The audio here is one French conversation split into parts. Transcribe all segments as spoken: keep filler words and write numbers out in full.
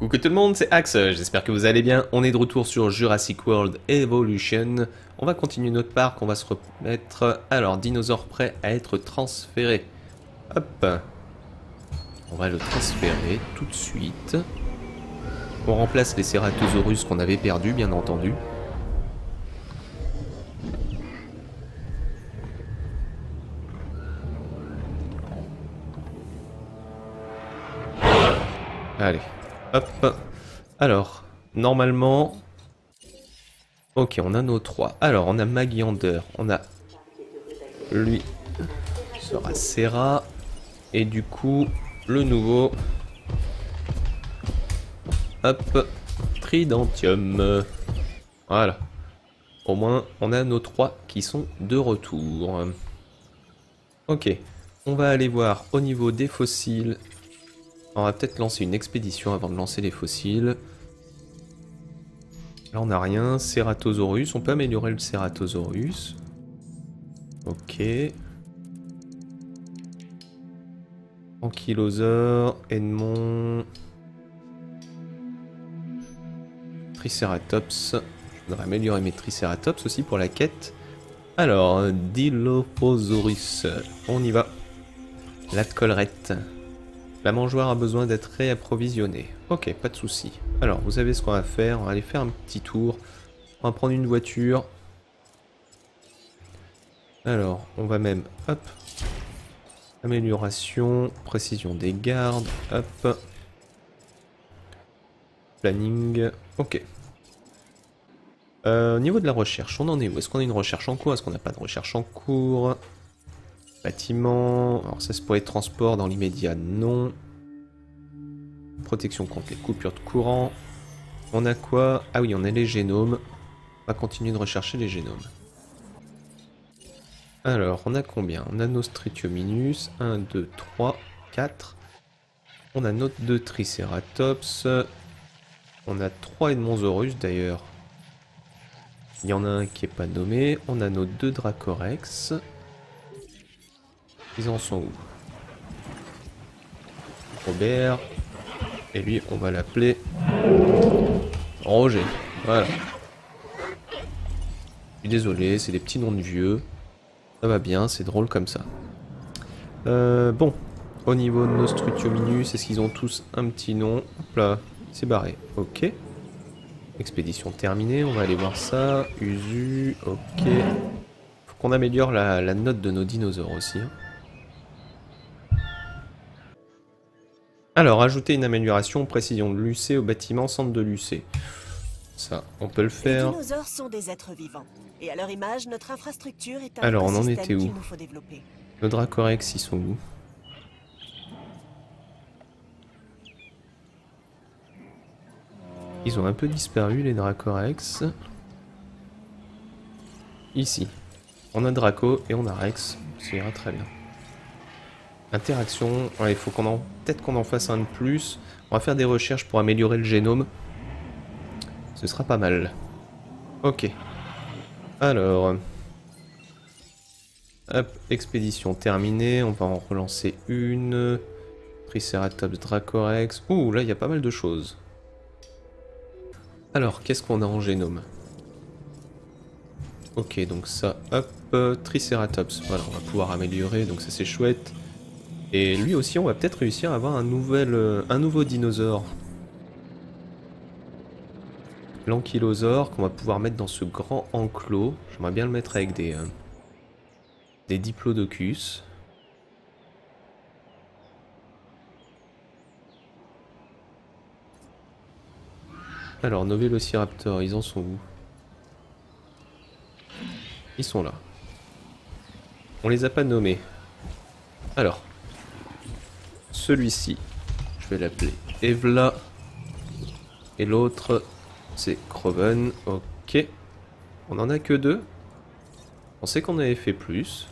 Coucou tout le monde, c'est Axe, j'espère que vous allez bien. On est de retour sur Jurassic World Evolution. On va continuer notre parc, on va se remettre... Alors, dinosaure prêt à être transféré. Hop. On va le transférer tout de suite. On remplace les Ceratosaurus qu'on avait perdus, bien entendu. Allez, hop. Alors, normalement... Ok, on a nos trois. Alors, on a Magiander, on a... Lui, sera Serra. Et du coup, le nouveau... Hop, Tridentium. Voilà. Au moins, on a nos trois qui sont de retour. Ok, on va aller voir au niveau des fossiles... On va peut-être lancer une expédition avant de lancer les fossiles. Là on n'a rien. Ceratosaurus, on peut améliorer le Ceratosaurus. Ok. Ankylosaure, Edmond. Triceratops. Je voudrais améliorer mes Triceratops aussi pour la quête. Alors, Dilophosaurus. On y va. La collerette. La mangeoire a besoin d'être réapprovisionnée. Ok, pas de souci. Alors, vous savez ce qu'on va faire. On va aller faire un petit tour. On va prendre une voiture. Alors, on va même... Hop. Amélioration. Précision des gardes. Hop. Planning. Ok. Euh, au niveau de la recherche, on en est où? Est-ce qu'on a une recherche en cours? Est-ce qu'on n'a pas de recherche en cours? Bâtiment, alors ça c'est pour les transports dans l'immédiat, non. Protection contre les coupures de courant. On a quoi? Ah oui, on a les génomes. On va continuer de rechercher les génomes. Alors, on a combien? On a nos Stritiominus, un, deux, trois, quatre. On a notre deux Triceratops. On a trois Edmonsaurus d'ailleurs. Il y en a un qui est pas nommé. On a nos deux Dracorex. Ils en sont où? Robert. Et lui, on va l'appeler Roger. Voilà. Je suis désolé, c'est des petits noms de vieux. Ça va bien, c'est drôle comme ça. Euh, bon. Au niveau de nos Strutiominus, est-ce qu'ils ont tous un petit nom? Hop là, c'est barré. Ok. Expédition terminée, on va aller voir ça. Usu, ok. Faut qu'on améliore la, la note de nos dinosaures aussi. Hein. Alors, ajouter une amélioration, précision de l'U C au bâtiment centre de l'U C. Ça, on peut le faire. Les dinosaures sont des êtres vivants. Et à leur image, notre infrastructure est un Alors, on en écosystème était où? qu'il nous faut développer. Nos Dracorex, ils sont où? Ils ont un peu disparu, les Dracorex. Ici. On a Draco et on a Rex. Ça ira très bien. Interaction, ouais, il faut qu'on en... peut-être qu'on en fasse un de plus. On va faire des recherches pour améliorer le génome. Ce sera pas mal. Ok. Alors... Hop, expédition terminée. On va en relancer une. Triceratops, Dracorex. Ouh, là, il y a pas mal de choses. Alors, qu'est-ce qu'on a en génome? Ok, donc ça, hop, Triceratops. Voilà, on va pouvoir améliorer, donc ça c'est chouette. Et lui aussi, on va peut-être réussir à avoir un, nouvel, euh, un nouveau dinosaure. L'ankylosaure, qu'on va pouvoir mettre dans ce grand enclos. J'aimerais bien le mettre avec des, euh, des diplodocus. Alors, nos vélociraptors, ils en sont où? Ils sont là. On les a pas nommés. Alors... Celui-ci, je vais l'appeler Evla. Et l'autre, c'est Croven. Ok. On en a que deux. On sait qu'on avait fait plus.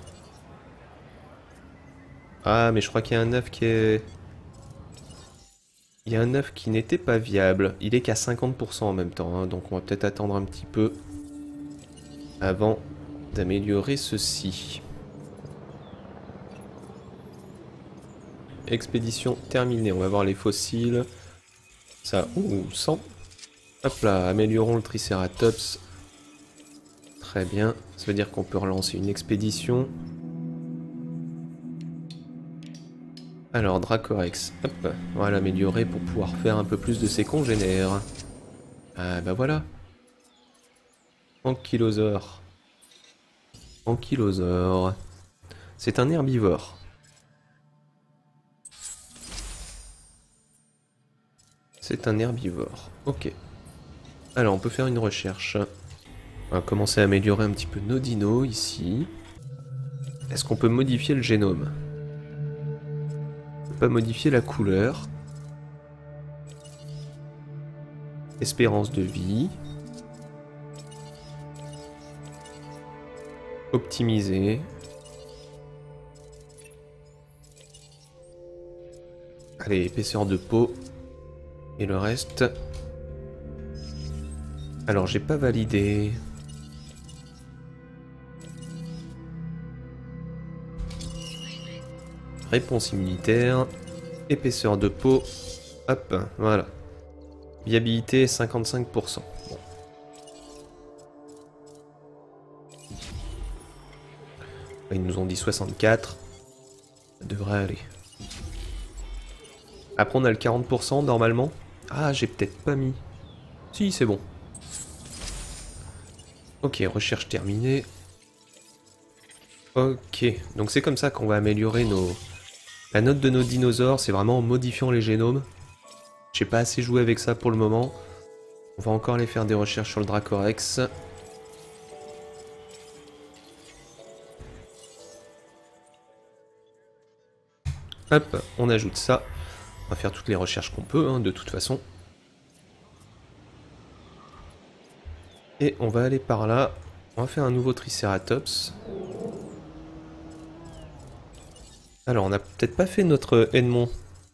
Ah, mais je crois qu'il y a un œuf qui est... Il y a un œuf qui n'était pas viable. Il est qu'à cinquante pour cent en même temps. Hein, donc on va peut-être attendre un petit peu avant d'améliorer ceci. Expédition terminée. On va voir les fossiles. Ça, ouh, cent. Hop là, améliorons le Triceratops. Très bien, ça veut dire qu'on peut relancer une expédition. Alors, Dracorex, hop, on va l'améliorer pour pouvoir faire un peu plus de ses congénères. Ah bah voilà. Ankylosaure. Ankylosaure. C'est un herbivore. C'est un herbivore. Ok. Alors, on peut faire une recherche. On va commencer à améliorer un petit peu nos dinos ici. Est-ce qu'on peut modifier le génome? On peut pas modifier la couleur. Espérance de vie. Optimiser. Allez, épaisseur de peau. Et le reste... Alors, j'ai pas validé. Réponse immunitaire. Épaisseur de peau. Hop, voilà. Viabilité cinquante-cinq pour cent. Bon. Ils nous ont dit soixante-quatre. Ça devrait aller. Après, on a le quarante pour cent normalement. Ah, j'ai peut-être pas mis. Si, c'est bon. Ok, recherche terminée. Ok, donc c'est comme ça qu'on va améliorer nos... La note de nos dinosaures, c'est vraiment en modifiant les génomes. J'ai pas assez joué avec ça pour le moment. On va encore aller faire des recherches sur le Dracorex. Hop, on ajoute ça. On va faire toutes les recherches qu'on peut, hein, de toute façon. Et on va aller par là. On va faire un nouveau Triceratops. Alors, on n'a peut-être pas fait notre Edmond.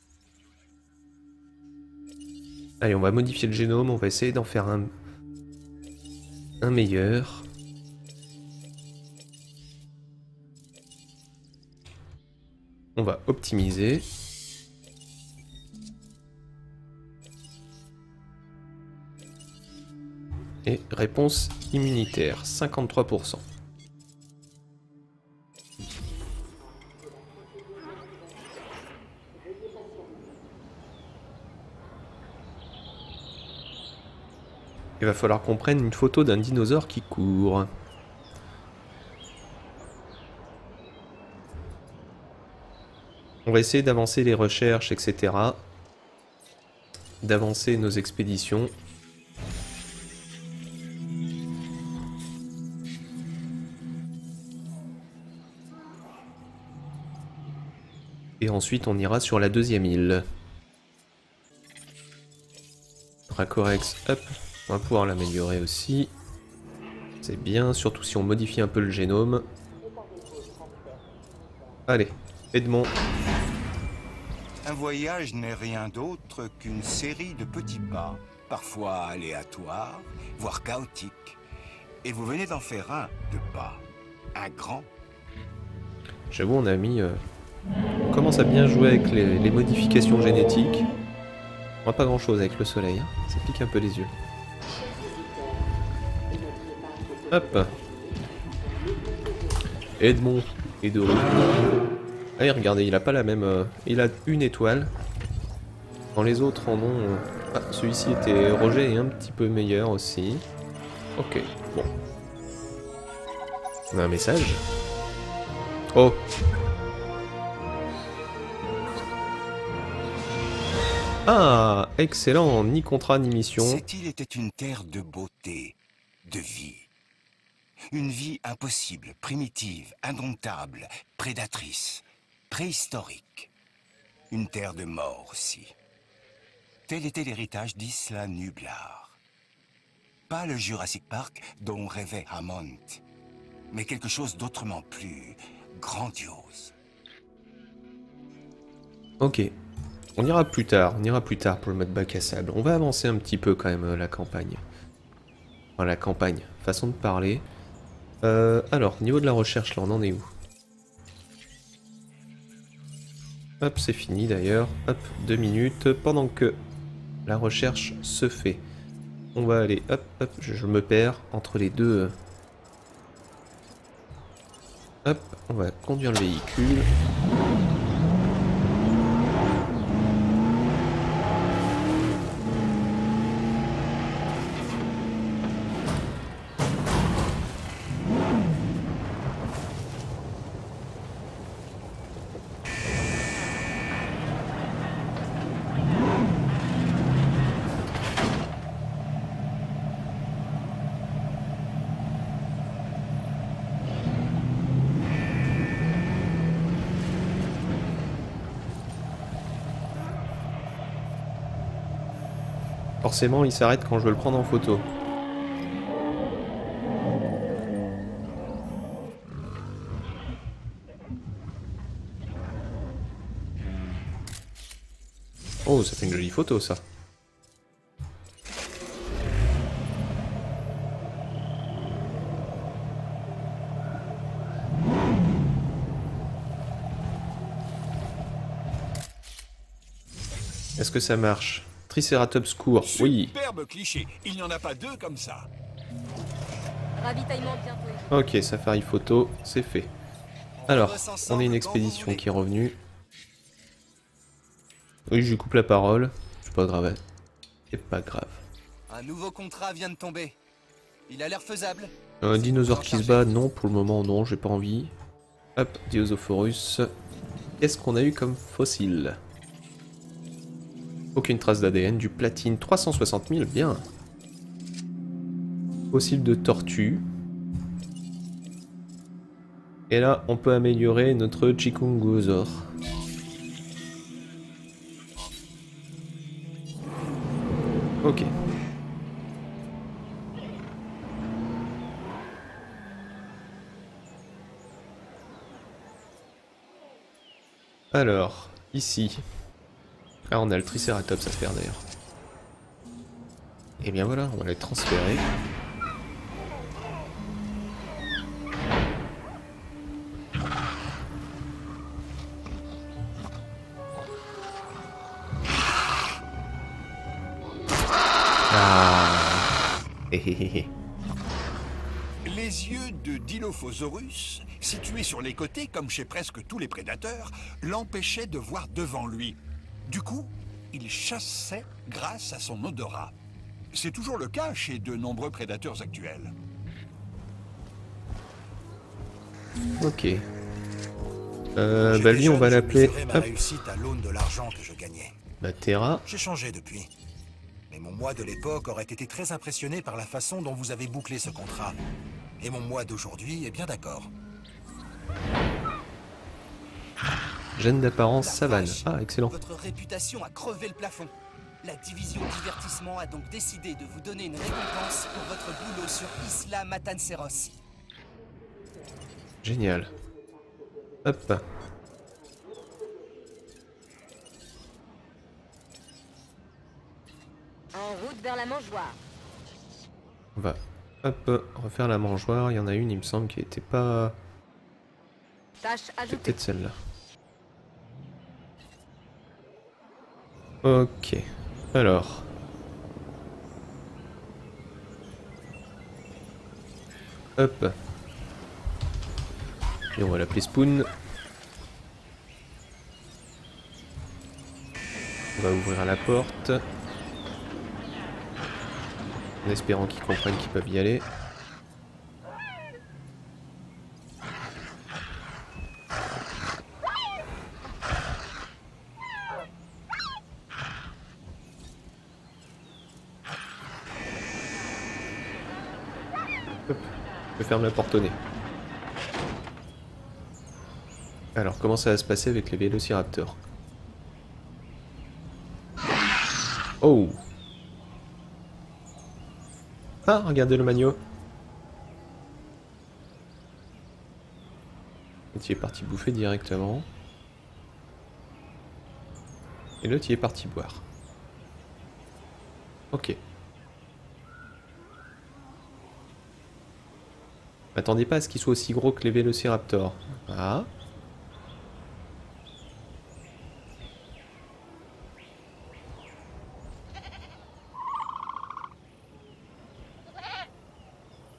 Allez, on va modifier le génome. On va essayer d'en faire un, un meilleur. On va optimiser. Et réponse immunitaire, cinquante-trois pour cent. Il va falloir qu'on prenne une photo d'un dinosaure qui court. On va essayer d'avancer les recherches, et cetera. D'avancer nos expéditions. Et ensuite on ira sur la deuxième île. Dracorex, hop, on va pouvoir l'améliorer aussi. C'est bien, surtout si on modifie un peu le génome. Allez, Edmond. Un voyage n'est rien d'autre qu'une série de petits pas, parfois aléatoires, voire chaotiques. Et vous venez d'en faire un de pas, un grand. J'avoue, on a mis... Euh... On commence à bien jouer avec les, les modifications génétiques. On voit pas grand chose avec le soleil, hein. Ça pique un peu les yeux. Hop. Edmond est de retour. Allez, regardez, il a pas la même... Euh... Il a une étoile. Dans les autres en ont... Euh... Ah, celui-ci était Roger et un petit peu meilleur aussi. Ok, bon. On a un message. Oh. Ah, excellent, ni contrat ni mission. Cette île était une terre de beauté, de vie. Une vie impossible, primitive, indomptable, prédatrice, préhistorique. Une terre de mort aussi. Tel était l'héritage d'Isla Nublar. Pas le Jurassic Park dont rêvait Hammond, mais quelque chose d'autrement plus grandiose. Ok. On ira plus tard, on ira plus tard pour le mode bac à sable. On va avancer un petit peu quand même euh, la campagne. Enfin la campagne, façon de parler. Euh, alors, niveau de la recherche là, on en est où? Hop, c'est fini d'ailleurs. Hop, deux minutes. Pendant que La recherche se fait. On va aller, hop, hop, je, je me perds entre les deux. Hop, on va conduire le véhicule. Forcément, il s'arrête quand je veux le prendre en photo. Oh, ça fait une jolie photo, ça. Est-ce que ça marche? Triceratops court, oui. Superbe cliché, il n'y en a pas deux comme ça. Ravitaillement bientôt. Ok, safari photo, c'est fait. Alors, on a une expédition qui est revenue. Oui, je lui coupe la parole. C'est pas grave. C'est pas grave. Un nouveau contrat vient de tomber. Il a l'air faisable. Un dinosaure qui se bat, non, pour le moment, non, j'ai pas envie. Hop, Diosophorus. Qu'est-ce qu'on a eu comme fossile? Aucune trace d'A D N, du platine, trois cent soixante mille, bien. Fossile de tortue. Et là, on peut améliorer notre Chikungusaur. Ok. Alors, ici. Ah, on a le Triceratops à faire d'ailleurs. Et bien voilà, on va les transférer. Ah. Hé hé hé. Les yeux de Dilophosaurus, situés sur les côtés comme chez presque tous les prédateurs, l'empêchaient de voir devant lui. Du coup, il chassait grâce à son odorat. C'est toujours le cas chez de nombreux prédateurs actuels. Ok. Euh, bah lui, on va l'appeler... ma réussite à l'aune de l'argent que je gagnais. Bah, Terra. J'ai changé depuis. Mais mon moi de l'époque aurait été très impressionné par la façon dont vous avez bouclé ce contrat. Et mon moi d'aujourd'hui est bien d'accord. Gène d'apparence La savane. vache. Ah, excellent. Votre réputation a crevé le plafond. La division divertissement a donc décidé de vous donner une récompense pour votre boulot sur Isla Matanceros. Génial. Hop. En route vers la mangeoire. On va, hop, refaire la mangeoire. Il y en a une, il me semble, qui était pas... Tâche C'est ajoutée. peut-être celle-là. Ok. Alors. Hop. Et on va l'appeler Spoon. On va ouvrir la porte. En espérant qu'ils comprennent qu'ils peuvent y aller. Hop, je ferme la porte au nez. Alors, comment ça va se passer avec les vélociraptors? Oh! Ah, regardez le magno. L'autre il est parti bouffer directement. Et l'autre il est parti boire. Ok. M'attendez pas à ce qu'il soit aussi gros que les vélociraptors. Ah.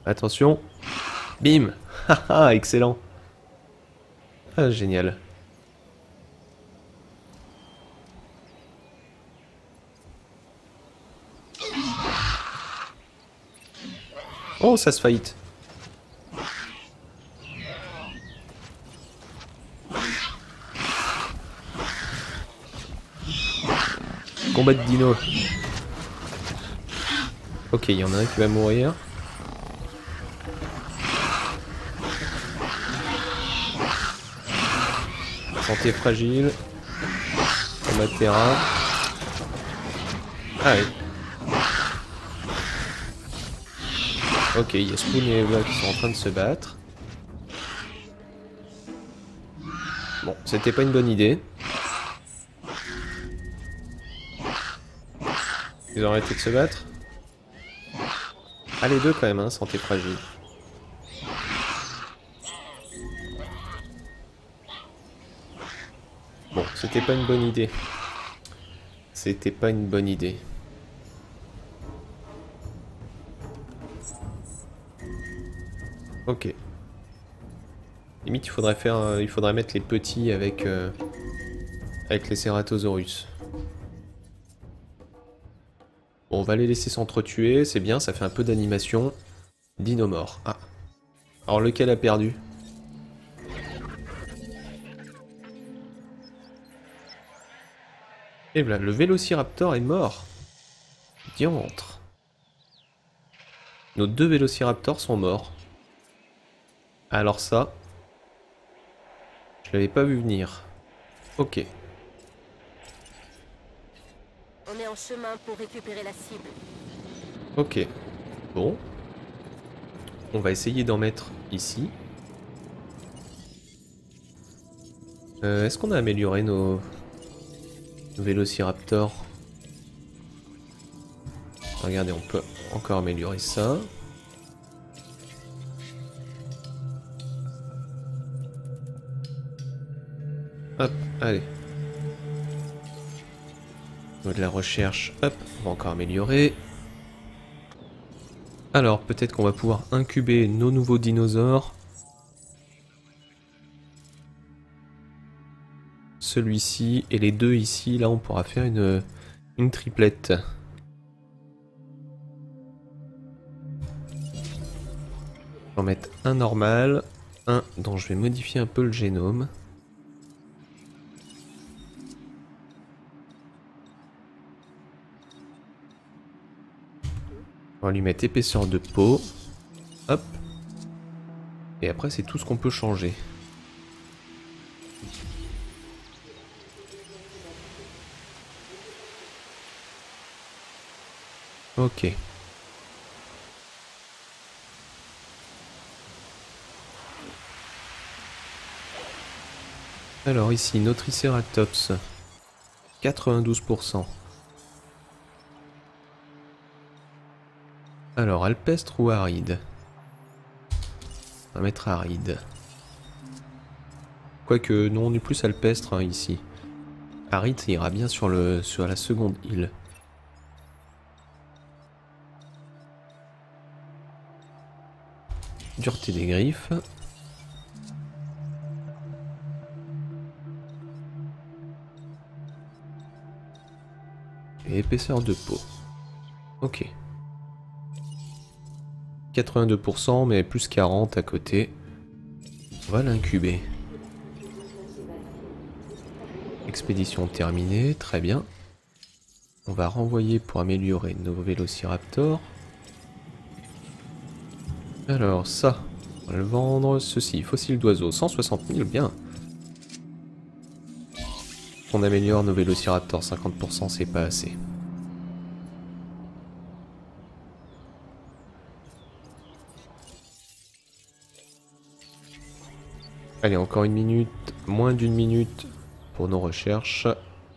Attention. Bim. Haha, excellent. Ah, génial. Oh, ça se fight. Combat de dino. Ok, il y en a un qui va mourir. Santé fragile. Combat de terrain. Ah oui. Ok, il y a Spoon et Eva qui sont en train de se battre. Bon, c'était pas une bonne idée. Ils ont arrêté de se battre. Ah, les deux quand même, hein, santé fragile. Bon, c'était pas une bonne idée. C'était pas une bonne idée. Ok. Limite, il faudrait faire, euh, il faudrait mettre les petits avec, euh, avec les Ceratosaurus. Bon, on va les laisser s'entretuer, c'est bien, ça fait un peu d'animation. Dino mort. Ah. Alors lequel a perdu? Et voilà, le Vélociraptor est mort. Diantre. Nos deux Vélociraptors sont morts. Alors ça, je l'avais pas vu venir. Ok. On est en chemin pour récupérer la cible. Ok. Bon. On va essayer d'en mettre ici. Euh, Est-ce qu'on a amélioré nos, nos Vélociraptors? Regardez, on peut encore améliorer ça. Hop, allez. De la recherche, hop, on va encore améliorer. Alors, peut-être qu'on va pouvoir incuber nos nouveaux dinosaures. Celui-ci et les deux ici, là on pourra faire une, une triplette. Je vais en mettre un normal, un dont je vais modifier un peu le génome. On va lui mettre épaisseur de peau. Hop. Et après c'est tout ce qu'on peut changer. Ok. Alors ici, nos Triceratops. quatre-vingt-douze pour cent. Alors, alpestre ou aride? On va mettre aride. Quoique, non, on est plus alpestre hein, ici. Aride, ça ira bien sur, le, sur la seconde île. Dureté des griffes. Et épaisseur de peau. Ok. quatre-vingt-deux pour cent, mais plus quarante à côté. On va l'incuber. Expédition terminée, très bien. On va renvoyer pour améliorer nos Vélociraptors. Alors ça, on va le vendre. Ceci, fossile d'oiseau, cent soixante mille, bien. On améliore nos Vélociraptors, cinquante pour cent, c'est pas assez. Allez, encore une minute, moins d'une minute pour nos recherches.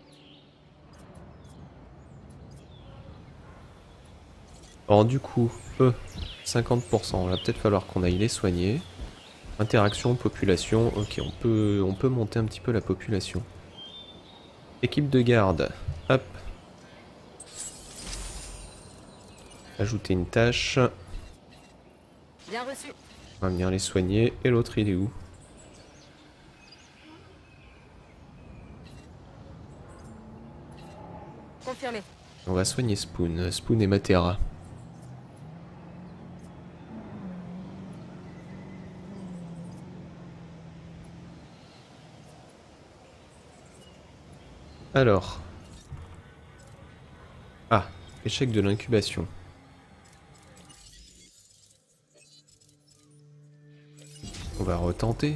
Alors du coup, eux, cinquante pour cent, il va peut-être falloir qu'on aille les soigner. Interaction, population, ok, on peut, on peut monter un petit peu la population. Équipe de garde, hop. Ajouter une tâche. Bien reçu. On va venir les soigner. Et l'autre, il est où? Confirmé. On va soigner Spoon. Spoon et Matera. Alors. Ah, échec de l'incubation. On va retenter.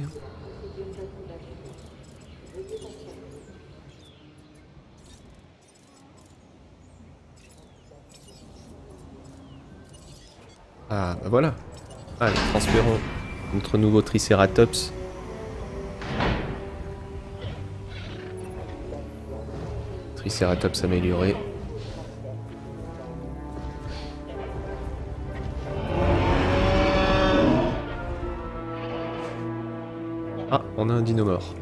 Ah, bah voilà. Allez, transférons notre nouveau Triceratops. Triceratops amélioré. Ah, on a un dinomore.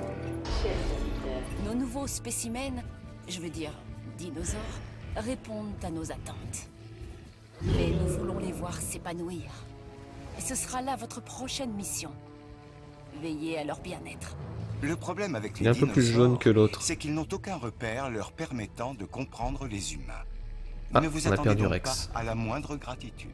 Nos nouveaux spécimens, je veux dire dinosaures, répondent à nos attentes. Mais nous voulons les voir s'épanouir. Et ce sera là votre prochaine mission. Veillez à leur bien-être. Le problème avec Il est les un peu plus jaune que l'autre. c'est qu'ils n'ont aucun repère leur permettant de comprendre les humains. Ah, ne vous on a attendez perdu donc Rex. pas à la moindre gratitude.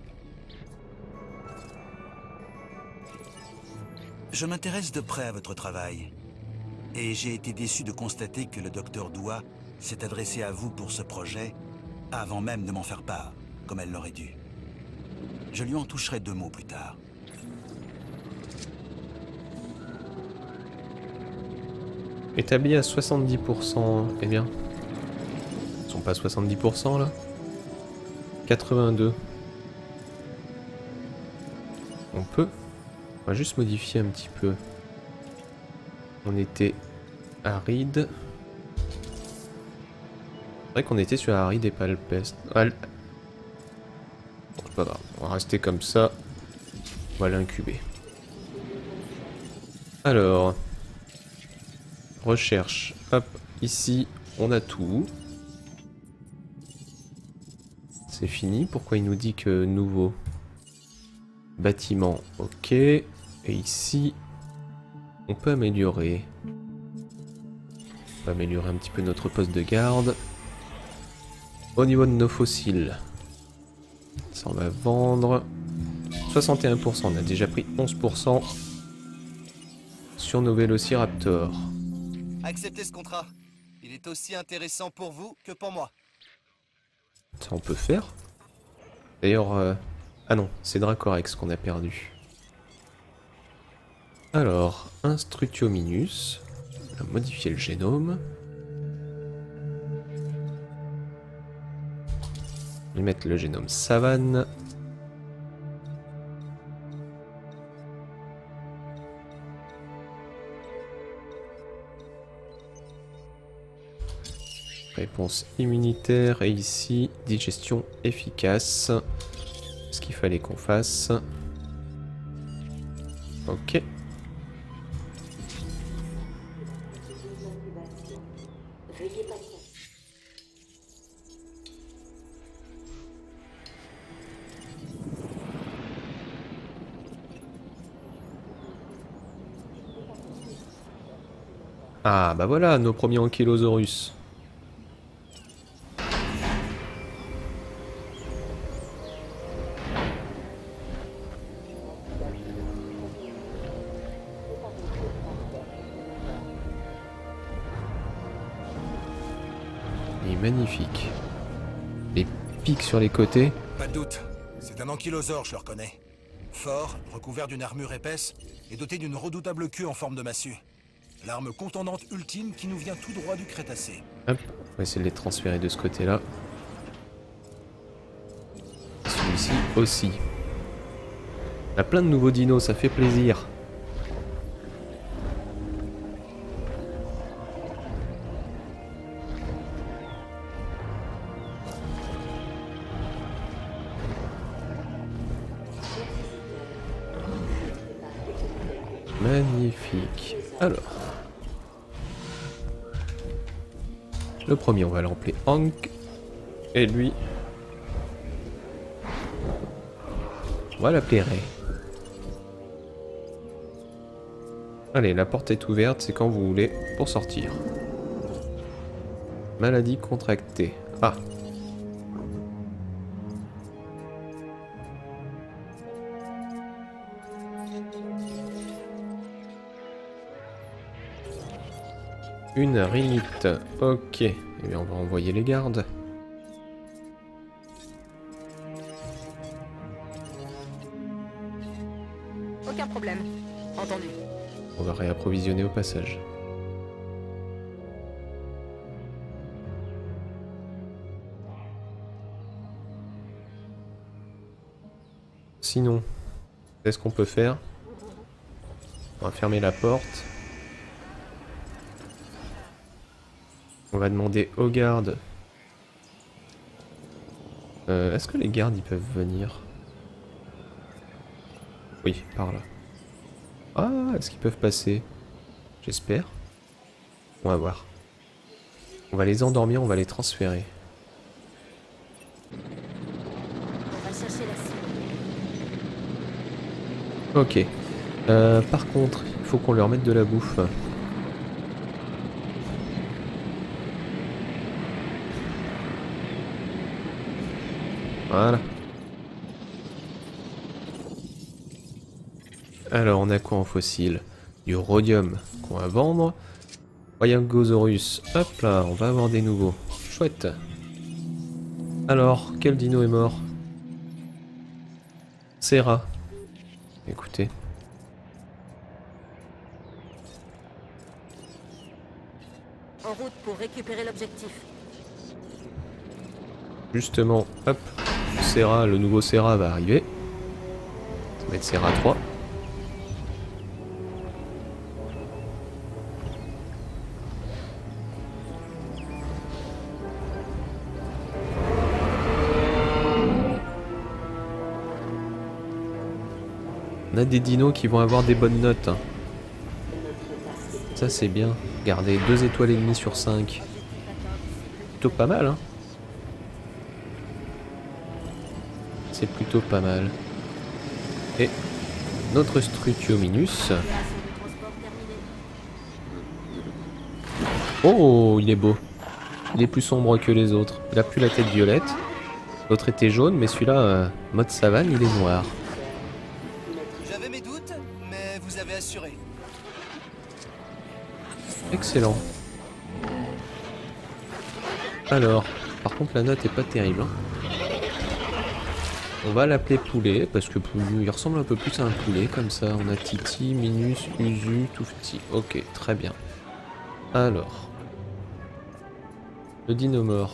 Je m'intéresse de près à votre travail. Et j'ai été déçu de constater que le docteur Doua s'est adressé à vous pour ce projet avant même de m'en faire part, comme elle l'aurait dû. Je lui en toucherai deux mots plus tard. Établi à soixante-dix pour cent. Eh bien. Ils sont pas à soixante-dix pour cent là? quatre-vingt-deux. On peut. On va juste modifier un petit peu. On était aride. C'est vrai qu'on était sur aride et pas le peste. Ah, le- Bon, c'est pas grave. On va rester comme ça. On va l'incuber. Alors. Recherche. Hop, ici, on a tout. C'est fini. Pourquoi il nous dit que nouveau bâtiment? Ok. Et ici, on peut améliorer. On va améliorer un petit peu notre poste de garde. Au niveau de nos fossiles, ça on va vendre. soixante et un pour cent, on a déjà pris onze pour cent sur nos vélociraptors. Acceptez ce contrat. Il est aussi intéressant pour vous que pour moi. Ça on peut faire. D'ailleurs, euh... ah non, c'est Dracorex qu'on a perdu. Alors, un Strutiominus. On va modifier le génome. On va mettre le génome savane. Réponse immunitaire et ici digestion efficace. Ce qu'il fallait qu'on fasse. Ok. Ah bah voilà nos premiers Ankylosaurus. Il est magnifique. Les pics sur les côtés. Pas de doute, c'est un ankylosaure, je le reconnais. Fort, recouvert d'une armure épaisse et doté d'une redoutable queue en forme de massue. L'arme contondante ultime qui nous vient tout droit du Crétacé. Hop, on va essayer de les transférer de ce côté-là. Celui-ci aussi. On a plein de nouveaux dinos, ça fait plaisir. Magnifique. Alors. Le premier, on va l'appeler Hank. Et lui, on va l'appeler Ray. Allez, la porte est ouverte, c'est quand vous voulez pour sortir. Maladie contractée. Ah. Une rhinite. Ok. Eh bien, on va envoyer les gardes. Aucun problème. Entendu. On va réapprovisionner au passage. Sinon, qu'est-ce qu'on peut faire? On va fermer la porte. On va demander aux gardes. Euh, Est-ce que les gardes ils peuvent venir? Oui, par là. Ah, est-ce qu'ils peuvent passer? J'espère. On va voir. On va les endormir, on va les transférer. On va chercher la cible. Ok. Euh, par contre, il faut qu'on leur mette de la bouffe. Voilà. Alors, on a quoi en fossile? Du rhodium qu'on va vendre. Royagosaurus. Hop là, on va avoir des nouveaux. Chouette. Alors, quel dino est mort? Serra. Écoutez. En route pour récupérer l'objectif. Justement, hop. Serra, le nouveau Serra va arriver. Ça va être Serra trois. On a des dinos qui vont avoir des bonnes notes. Hein. Ça c'est bien. Regardez, deux étoiles et demie sur cinq. Plutôt pas mal, hein. C'est plutôt pas mal. Et notre Strutiominus. Oh, il est beau. Il est plus sombre que les autres. Il a plus la tête violette. L'autre était jaune, mais celui-là, euh, mode savane, il est noir. J'avais mes doutes, mais vous avez assuré. Excellent. Alors, par contre, la note est pas terrible. Hein. On va l'appeler poulet, parce que il ressemble un peu plus à un poulet, comme ça. On a Titi, Minus, Usu, Toufti. Ok, très bien. Alors. Le dino mort.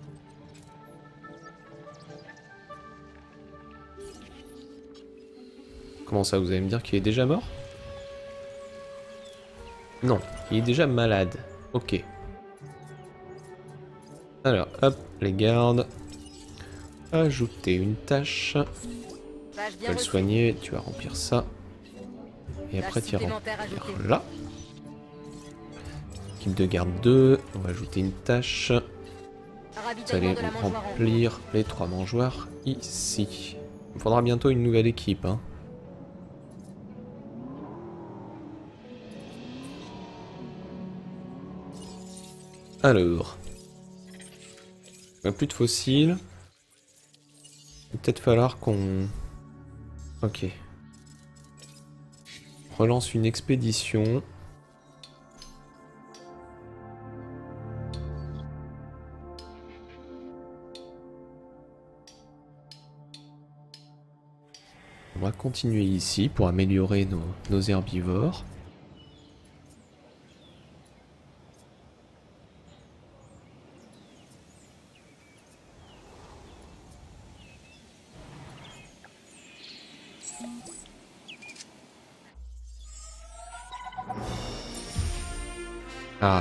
Comment ça, vous allez me dire qu'il est déjà mort? Non, il est déjà malade. Ok. Alors, hop, les gardes. Ajouter une tâche. Tu vas le soigner, tu vas remplir ça. Et après tu vas remplir là. Équipe de garde deux, on va ajouter une tâche. Vous allez remplir les trois mangeoires ici. Il me faudra bientôt une nouvelle équipe. Hein. Alors. Il n'y a plus de fossiles. Il va peut-être falloir qu'on... Ok. Relance une expédition. On va continuer ici pour améliorer nos, nos herbivores. Ah.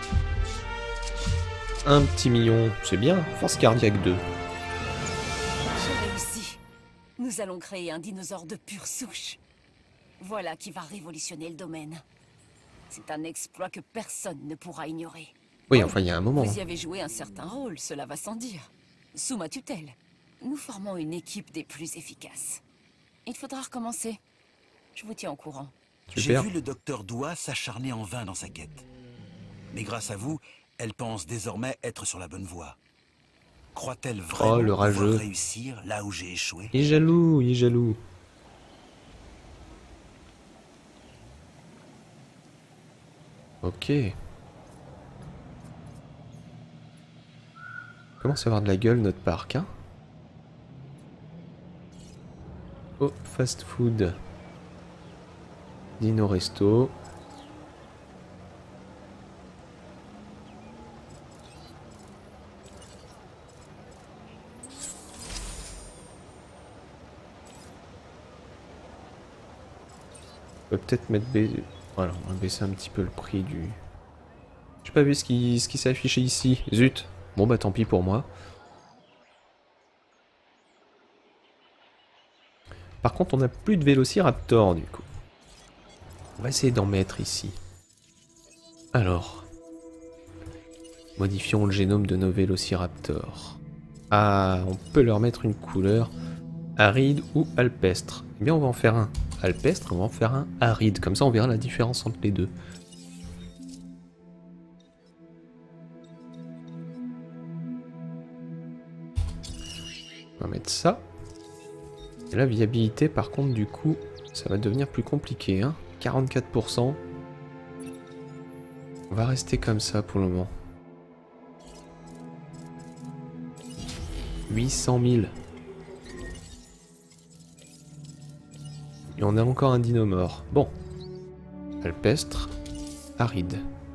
Un petit million, c'est bien. Force cardiaque deux. J'ai réussi. Nous allons créer un dinosaure de pure souche. Voilà qui va révolutionner le domaine. C'est un exploit que personne ne pourra ignorer. Oui, enfin, il y a un moment. Vous y avez joué un certain rôle, cela va sans dire. Sous ma tutelle, nous formons une équipe des plus efficaces. Il faudra recommencer. Je vous tiens au courant. J'ai Super. vu le docteur Doua s'acharner en vain dans sa quête. Mais grâce à vous, elle pense désormais être sur la bonne voie. Croit-elle vraiment Oh, le pouvoir rageux. réussir là où j'ai échoué? Il est jaloux, il est jaloux. Ok. Commence à avoir de la gueule notre parc, hein. Oh, fast food. Dino Resto. On peut peut-être mettre B... Voilà, on va baisser un petit peu le prix du... J'ai pas vu ce qui, ce qui s'est affiché ici. Zut. Bon bah tant pis pour moi. Par contre on n'a plus de Vélociraptor du coup. On va essayer d'en mettre ici. Alors. Modifions le génome de nos Vélociraptors. Ah, on peut leur mettre une couleur aride ou alpestre. Eh bien on va en faire un alpestre, on va en faire un aride. Comme ça on verra la différence entre les deux. On va mettre ça. Et la viabilité par contre du coup ça va devenir plus compliqué, hein. quarante-quatre pour cent. On va rester comme ça pour le moment. huit cent mille. Et on a encore un dinomore. Bon. Alpestre. Aride.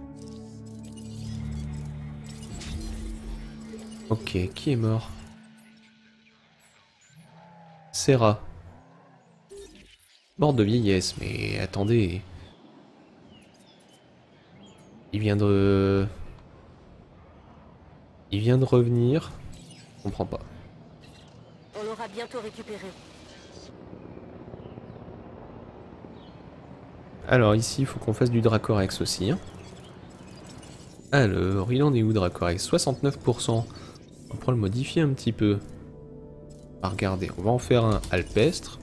Ok, qui est mort? Serra. Mort de vieillesse, mais attendez. Il vient de... Il vient de revenir. Je comprends pas. On l'aura bientôt récupéré. Alors ici, il faut qu'on fasse du Dracorex aussi. Hein. Alors, il en est où Dracorex? soixante-neuf pour cent. On pourra le modifier un petit peu. Ah, regardez, on va en faire un alpestre.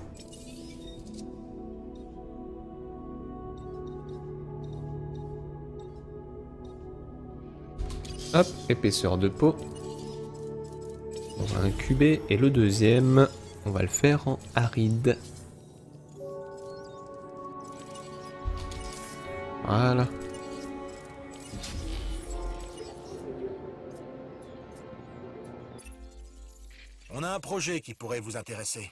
Hop, épaisseur de peau. On va incuber. Et le deuxième, on va le faire en aride. Voilà. On a un projet qui pourrait vous intéresser.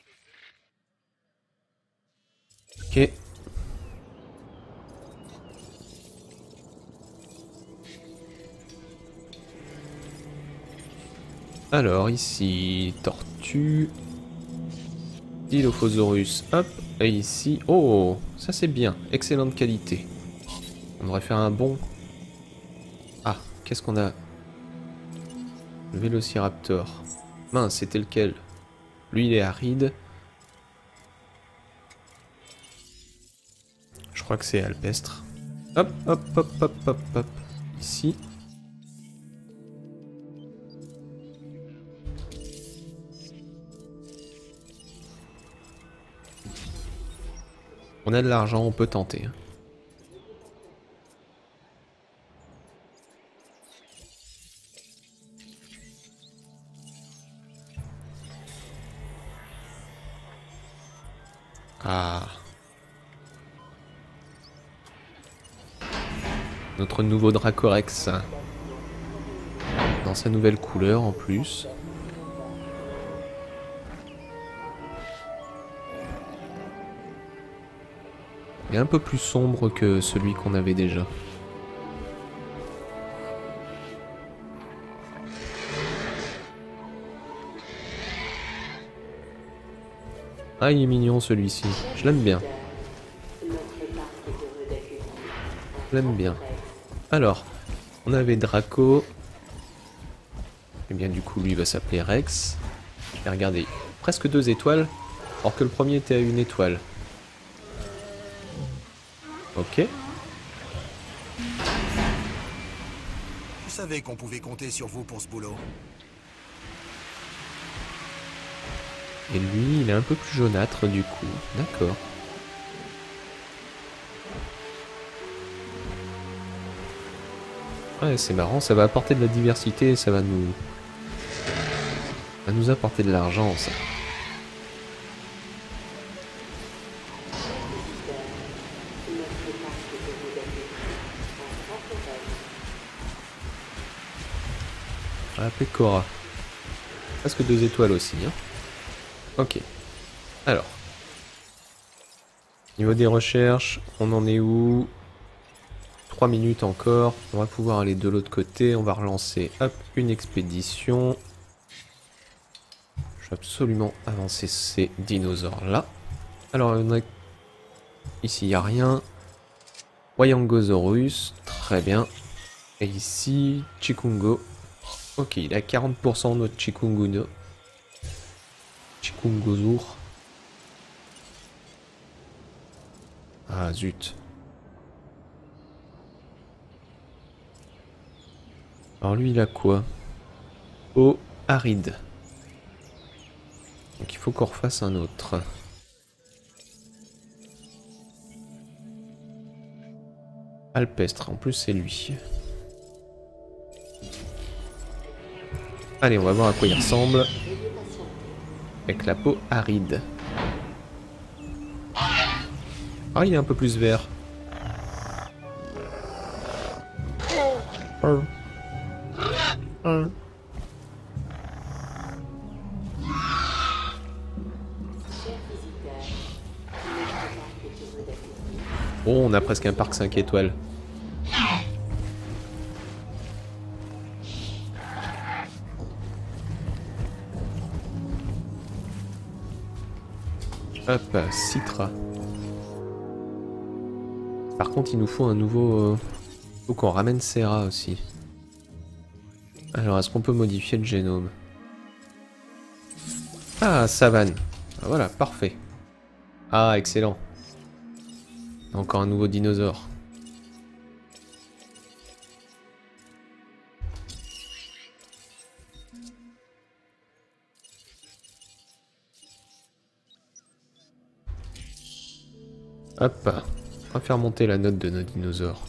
Ok. Alors ici, tortue. Dilophosaurus, hop. Et ici, oh, ça c'est bien, excellente qualité. On devrait faire un bon... Ah, qu'est-ce qu'on a? Le Vélociraptor. Mince, c'était lequel? Lui, il est aride. Je crois que c'est alpestre. Hop, hop, hop, hop, hop, hop. Ici. On a de l'argent, on peut tenter. Ah. Notre nouveau Dracorex. Dans sa nouvelle couleur en plus. Il est un peu plus sombre que celui qu'on avait déjà. Ah, il est mignon celui-ci. Je l'aime bien. Je l'aime bien. Alors, on avait Draco. Et bien du coup, lui va s'appeler Rex. Et regardez, presque deux étoiles, alors que le premier était à une étoile. Ok. Je savais qu'on pouvait compter sur vous pour ce boulot. Et lui, il est un peu plus jaunâtre du coup. D'accord. Ouais, c'est marrant, ça va apporter de la diversité, ça va nous... Ça va nous apporter de l'argent, ça. On va appeler Cora. Presque deux étoiles aussi, hein. Ok. Alors. Niveau des recherches, on en est où? trois minutes encore. On va pouvoir aller de l'autre côté. On va relancer, hop, une expédition. Je vais absolument avancer ces dinosaures-là. Alors, on a... ici, il n'y a rien. Wayangosaurus, très bien. Et ici, Chikungo. Ok, il a quarante pour cent notre Chikunguno. Chikungozour. Ah zut. Alors lui il a quoi? Eau aride. Donc il faut qu'on refasse un autre. Alpestre, en plus c'est lui. Allez, on va voir à quoi il ressemble. Avec la peau aride. Ah, il est un peu plus vert. Oh, on a presque un parc cinq étoiles. Hop, Citra. Par contre, il nous faut un nouveau... Il faut qu'on ramène Serra aussi. Alors, est-ce qu'on peut modifier le génome? Ah, savane. Ah, voilà, parfait. Ah, excellent. Encore un nouveau dinosaure. Hop, on va faire monter la note de nos dinosaures.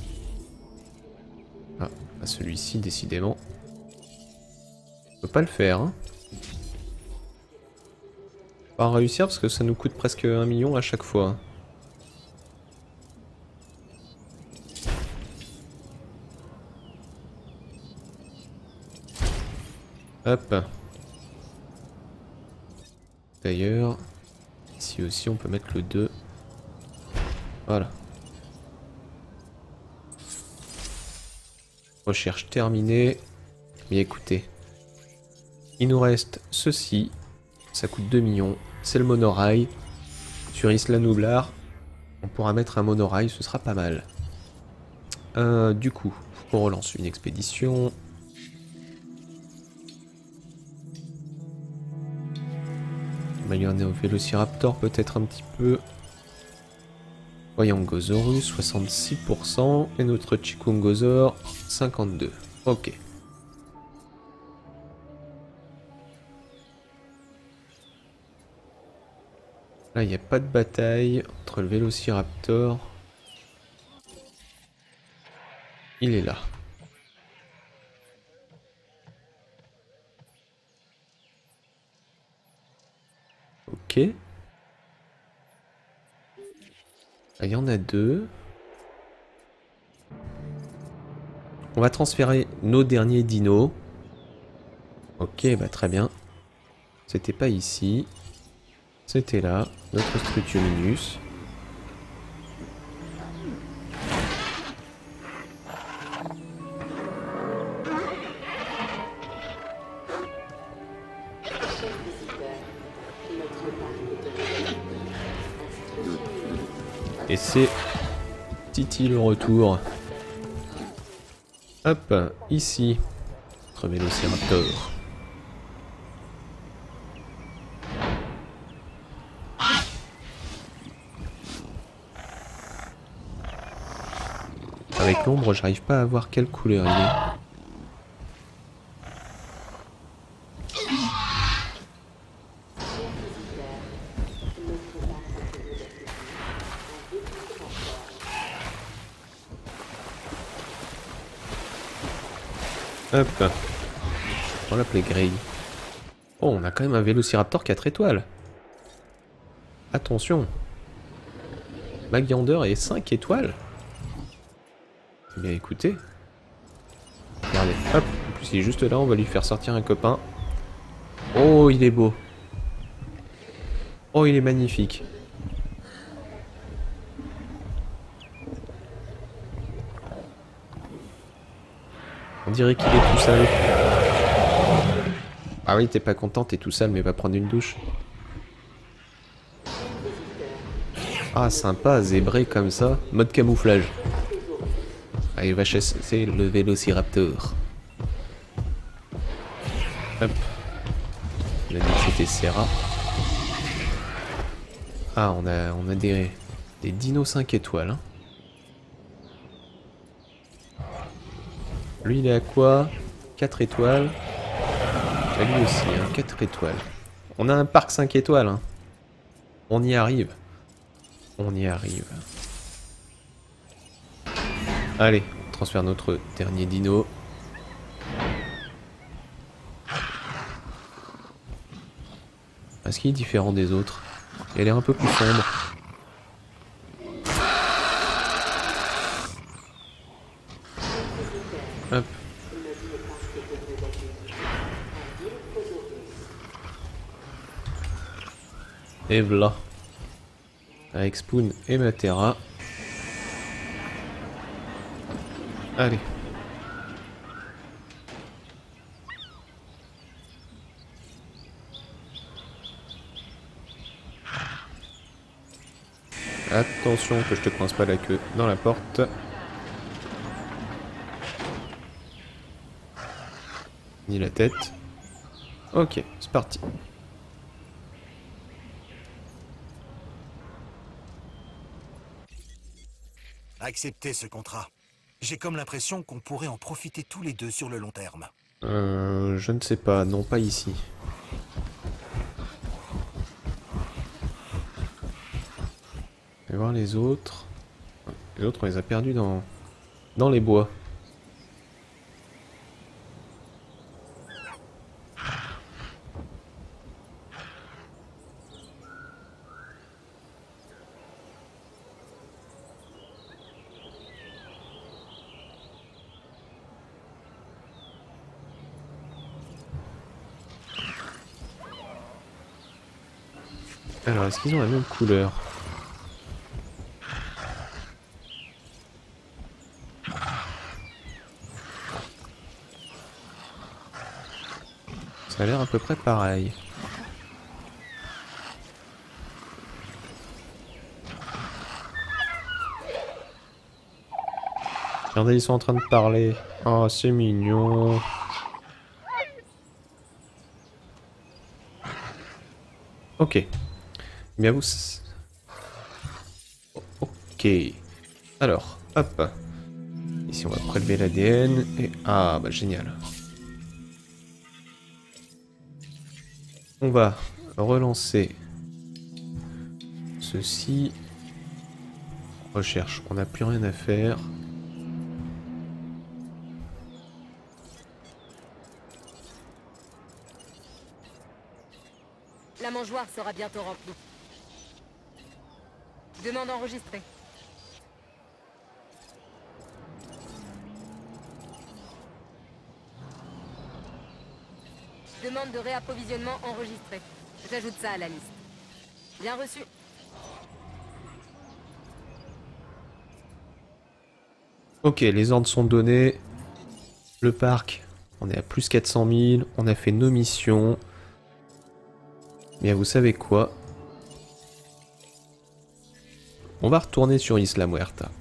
Ah, celui-ci, décidément. On peut pas le faire, hein. On va réussir parce que ça nous coûte presque un million à chaque fois. Hop. D'ailleurs, ici aussi on peut mettre le deux. Voilà. Recherche terminée. Mais écoutez, il nous reste ceci. Ça coûte deux millions. C'est le monorail. Sur Isla Nublar, on pourra mettre un monorail, ce sera pas mal. Euh, du coup, on relance une expédition. Vélociraptor peut-être un petit peu. Wayangosaurus, soixante-six pour cent. Et notre Chikungosaur, cinquante-deux. Ok. Là, il n'y a pas de bataille entre le Vélociraptor. Il est là. Ok. Il y en a deux. On va transférer nos derniers dinos. Ok, bah très bien. C'était pas ici. C'était là, notre Struthiominus. Et c'est Titi le retour. Hop, ici, notre Vélociraptor. Avec l'ombre, j'arrive pas à voir quelle couleur il est. Hop. On va l'appeler Grey. Oh, on a quand même un Vélociraptor quatre étoiles. Attention. Magyander est cinq étoiles. Eh bien écoutez. Regardez, hop. En plus il est juste là, on va lui faire sortir un copain. Oh, il est beau. Oh, il est magnifique. On dirait qu'il est tout seul. Ah oui, t'es pas content, t'es tout seul, mais va prendre une douche. Ah, sympa, zébré comme ça. Mode camouflage. Ah, il va chasser le Vélociraptor. Hop. On a dit que c'était Serra. Ah, on a, on a des, des dinos cinq étoiles. Hein. Lui, il est à quoi? quatre étoiles. Ah, lui aussi, hein, quatre étoiles. On a un parc cinq étoiles. Hein. On y arrive. On y arrive. Allez, on transfère notre dernier dino. Est-ce qu'il est différent des autres? Il a l'air un peu plus sombre. Hop. Et voilà. Avec Spoon et Matera. Allez. Attention que je te coince pas la queue dans la porte. Ni la tête. Ok, c'est parti. Acceptez ce contrat. J'ai comme l'impression qu'on pourrait en profiter tous les deux sur le long terme. Euh, je ne sais pas, non pas ici. On va voir les autres. Les autres on les a perdus dans, dans les bois. Alors, est-ce qu'ils ont la même couleur? Ça a l'air à peu près pareil. Regardez, ils sont en train de parler. Oh, c'est mignon. Ok. Bien vous... Ok. Alors, hop. Ici, on va prélever l'A D N. Et... Ah, bah génial. On va relancer ceci. Recherche, on n'a plus rien à faire. La mangeoire sera bientôt remplie. Demande enregistrée. Demande de réapprovisionnement enregistrée. J'ajoute ça à la liste. Bien reçu. Ok, les ordres sont donnés. Le parc, on est à plus quatre cent mille. On a fait nos missions. Bien, vous savez quoi? On va retourner sur Isla Muerta.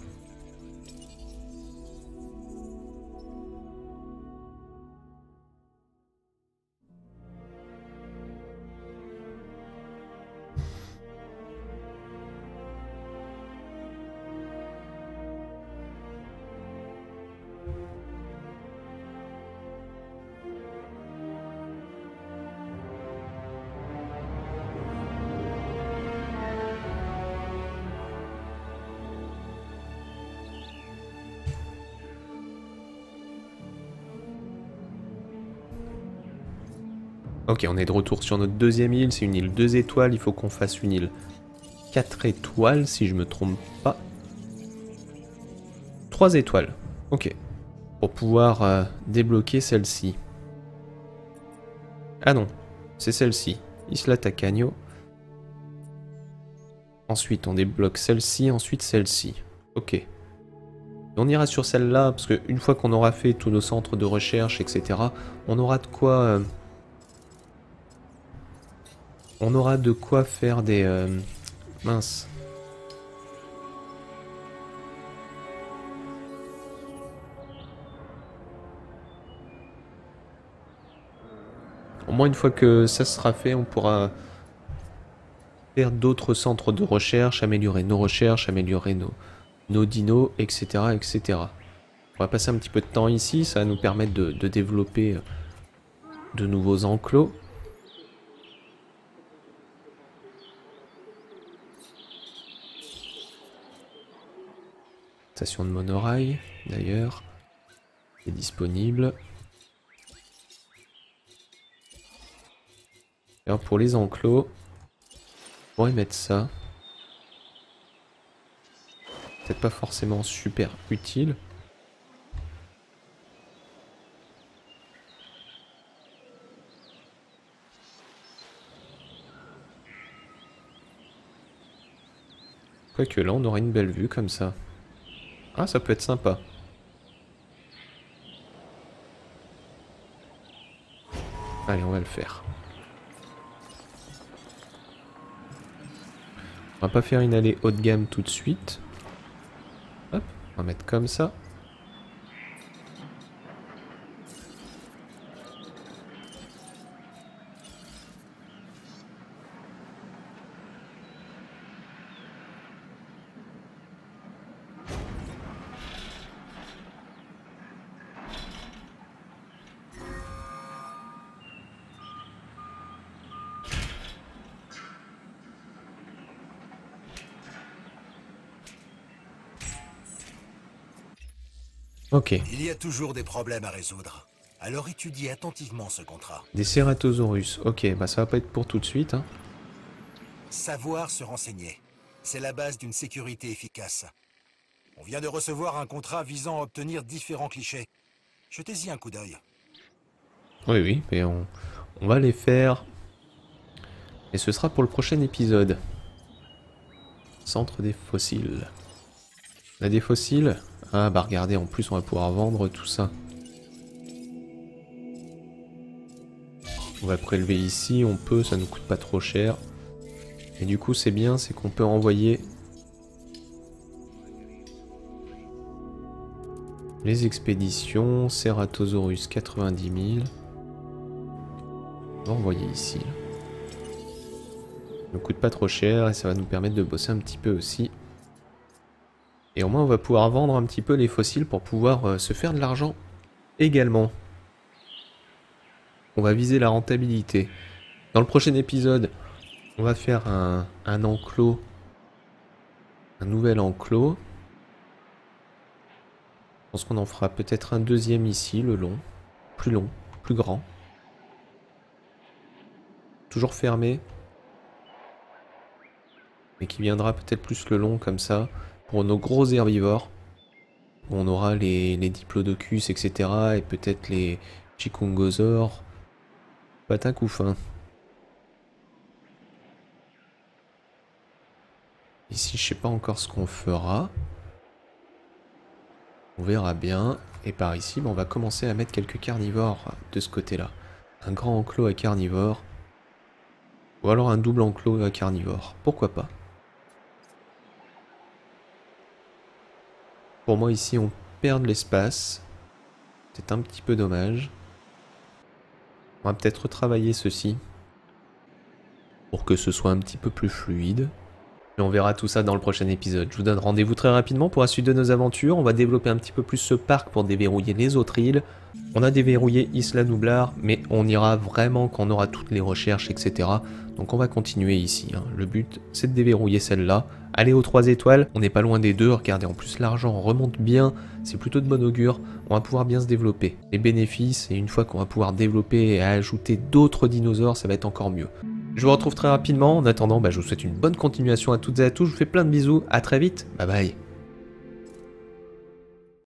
Ok, on est de retour sur notre deuxième île. C'est une île deux étoiles. Il faut qu'on fasse une île quatre étoiles, si je me trompe pas. trois étoiles. Ok. Pour pouvoir euh, débloquer celle-ci. Ah non, c'est celle-ci. Isla Tacaño. Ensuite, on débloque celle-ci, ensuite celle-ci. Ok. Et on ira sur celle-là, parce qu'une fois qu'on aura fait tous nos centres de recherche, et cetera, on aura de quoi... Euh, on aura de quoi faire des... Euh, mince. Au moins, une fois que ça sera fait, on pourra... faire d'autres centres de recherche, améliorer nos recherches, améliorer nos, nos dinos, et cetera, et cetera. On va passer un petit peu de temps ici, ça va nous permettre de, de développer de nouveaux enclos. Station de monorail, d'ailleurs, est disponible. Alors pour les enclos, on pourrait mettre ça. Peut-être pas forcément super utile. Quoique là, on aura une belle vue comme ça. Ah, ça peut être sympa. Allez, on va le faire. On va pas faire une allée haut de gamme tout de suite. Hop, on va mettre comme ça. Ok. Il y a toujours des problèmes à résoudre. Alors étudie attentivement ce contrat. Des Ceratosaurus. Ok, bah ça va pas être pour tout de suite. Hein. Savoir se renseigner. C'est la base d'une sécurité efficace. On vient de recevoir un contrat visant à obtenir différents clichés. Jetez-y un coup d'œil. Oui, oui, mais on, on va les faire. Et ce sera pour le prochain épisode. Centre des fossiles. On a des fossiles. Ah bah regardez, en plus on va pouvoir vendre tout ça. On va prélever ici, on peut, ça nous coûte pas trop cher. Et du coup c'est bien, c'est qu'on peut envoyer les expéditions. Ceratosaurus quatre-vingt-dix mille. On va envoyer ici. Ça nous coûte pas trop cher et ça va nous permettre de bosser un petit peu aussi. Et au moins on va pouvoir vendre un petit peu les fossiles pour pouvoir euh, se faire de l'argent également. On va viser la rentabilité. Dans le prochain épisode, on va faire un, un enclos. Un nouvel enclos. Je pense qu'on en fera peut-être un deuxième ici, le long. Plus long, plus grand. Toujours fermé. Mais qui viendra peut-être plus le long comme ça. Pour nos gros herbivores, on aura les, les Diplodocus, et cetera. Et peut-être les Chikungosaures. Patin coup fin. Ici, je sais pas encore ce qu'on fera. On verra bien. Et par ici, on va commencer à mettre quelques carnivores de ce côté-là. Un grand enclos à carnivores. Ou alors un double enclos à carnivores. Pourquoi pas? Pour moi ici on perd de l'espace. C'est un petit peu dommage. On va peut-être retravailler ceci. Pour que ce soit un petit peu plus fluide. Et on verra tout ça dans le prochain épisode. Je vous donne rendez-vous très rapidement pour la suite de nos aventures. On va développer un petit peu plus ce parc pour déverrouiller les autres îles. On a déverrouillé Isla Nublar, mais on ira vraiment quand on aura toutes les recherches, et cetera. Donc on va continuer ici. Hein. Le but, c'est de déverrouiller celle-là. Aller aux trois étoiles, on n'est pas loin des deux. Regardez, en plus l'argent remonte bien. C'est plutôt de bon augure. On va pouvoir bien se développer. Les bénéfices, et une fois qu'on va pouvoir développer et ajouter d'autres dinosaures, ça va être encore mieux. Je vous retrouve très rapidement. En attendant, bah, je vous souhaite une bonne continuation à toutes et à tous. Je vous fais plein de bisous. À très vite. Bye bye.